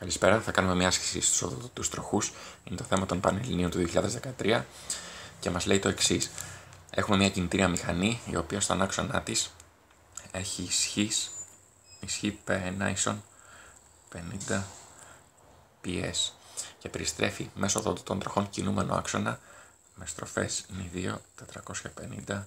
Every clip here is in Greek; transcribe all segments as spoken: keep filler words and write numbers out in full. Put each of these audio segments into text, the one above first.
Καλησπέρα, θα κάνουμε μια άσκηση στους οδοντοτούς τροχούς. Είναι το θέμα των Πανελληνίων του δύο χιλιάδες δεκατρία και μας λέει το εξής. Έχουμε μια κινητήρια μηχανή η οποία στον άξονά της έχει ισχύς, ισχύ πι ένα ίσον πενήντα πι ες και περιστρέφει μέσω οδοντοτών τροχών κινούμενο άξονα με στροφές νι δύο τετρακόσια πενήντα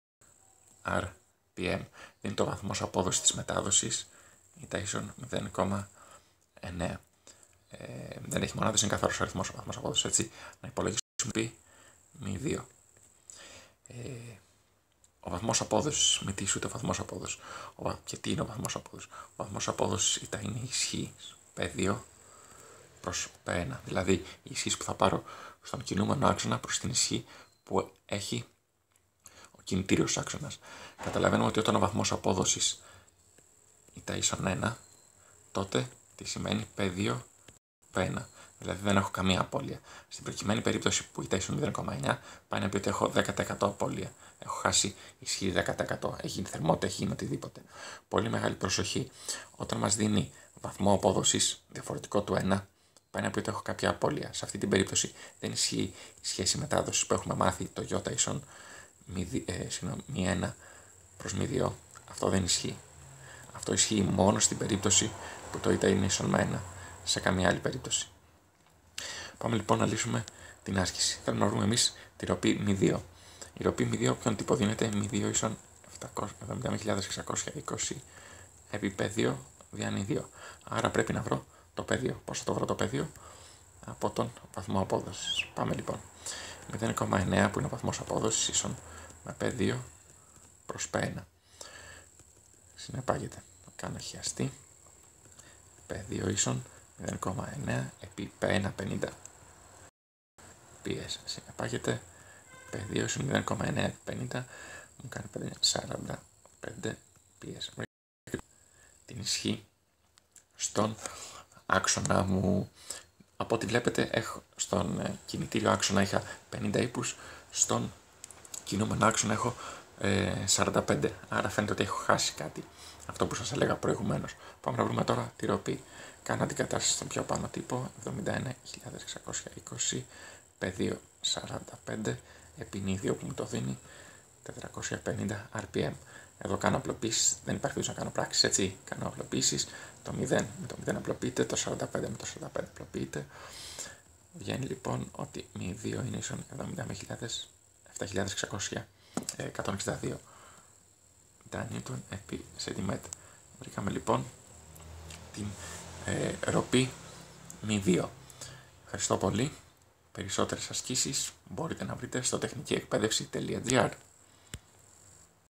αρ πι εμ. Είναι το βαθμός απόδοσης της μετάδοσης, η ίσον μηδέν κόμμα εννέα. Ε, δεν έχει μονάδες, είναι καθαρός αριθμός ο βαθμός απόδοσης, έτσι, να υπολογίσουμε πι μη δύο. Ε, ο βαθμός απόδοσης, με τι ούτε ο βαθμός απόδοσης. Ο, και τι είναι ο βαθμός απόδοσης. Ο βαθμός απόδοσης ήταν η ισχύ πι δύο προς πι ένα. Δηλαδή η ισχύ που θα πάρω στον κινούμενο άξονα προς την ισχύ που έχει ο κινητήριος άξονας. Καταλαβαίνουμε ότι όταν ο βαθμός απόδοσης ήταν ίσον ένα, τότε τι σημαίνει πι δύο πι ένα. Δηλαδή δεν έχω καμία απώλεια. Στην προκειμένη περίπτωση που ήταν ίσον μηδέν κόμμα εννέα, πάει να πει ότι έχω δέκα τοις εκατό απώλεια. Έχω χάσει ισχύ δέκα τοις εκατό. Έχει γίνει θερμότητα, έχει γίνει οτιδήποτε. Πολύ μεγάλη προσοχή. Όταν μας δίνει βαθμό απόδοσης διαφορετικό του ένα, πάει να πει ότι έχω κάποια απώλεια. Σε αυτή την περίπτωση δεν ισχύει η σχέση μετάδοσης που έχουμε μάθει, το ι ίσον μη ένα προς μη δύο. Αυτό δεν ισχύει. Αυτό ισχύει μόνο στην περίπτωση που το η είναι ίσον με ένα. Σε καμία άλλη περίπτωση. Πάμε λοιπόν να λύσουμε την άσκηση. Θέλουμε να βρούμε εμείς τη ροπή μη δύο. Η ροπή μη δύο ποιον τύπο δίνεται? μη δύο ίσον εβδομήντα μία χιλιάδες εξακόσια είκοσι επί πι δύο δια νι δύο. Άρα πρέπει να βρω το πι δύο. Πώς θα το βρω το πι δύο? Από τον βαθμό απόδοσης. Πάμε λοιπόν. μηδέν κόμμα εννέα που είναι ο βαθμός απόδοσης ίσον με πι δύο προς πι ένα. Συνεπάγεται. Το κάνω χιαστή. πι δύο ίσον μηδέν κόμμα εννέα επί πι ένα πενήντα πι ες. Συνεπάγεται πι δύο ίσον μηδέν κόμμα εννέα επί πενήντα μου κάνει σαράντα πέντε πι ες. Την ισχύ στον άξονα μου. Από ό,τι βλέπετε έχω στον κινητήριο άξονα είχα πενήντα ύπους, στον κινούμενο άξονα έχω ε, σαράντα πέντε. Άρα φαίνεται ότι έχω χάσει κάτι. Αυτό που σας έλεγα προηγουμένως. Πάμε να βρούμε τώρα τη ροπή. Κάνω αντικατάσταση στον πιο πάνω τύπο, εβδομήντα ένα χιλιάδες εξακόσια είκοσι πι δύο σαράντα πέντε επί νι δύο που μου το δίνει τετρακόσια πενήντα αρ πι εμ. Εδώ κάνω απλοποίησεις, δεν υπάρχει περίπτωση να κάνω πράξεις, έτσι. Κάνω απλοποίησεις, το μηδέν με το μηδέν απλοποιείται, το σαράντα πέντε με το σαράντα πέντε απλοποιείται. Βγαίνει λοιπόν ότι μη δύο είναι ίσον εβδομήντα μία χιλιάδες επτά χιλιάδες εξακόσια εκατόν εξήντα δύο νιούτον επί σεντιμέτρ. Βρήκαμε λοιπόν την ε, ροπή μη δύο. Ευχαριστώ πολύ. Περισσότερες ασκήσεις μπορείτε να βρείτε στο τεχνική εκπαίδευση τελεία τζι άρ.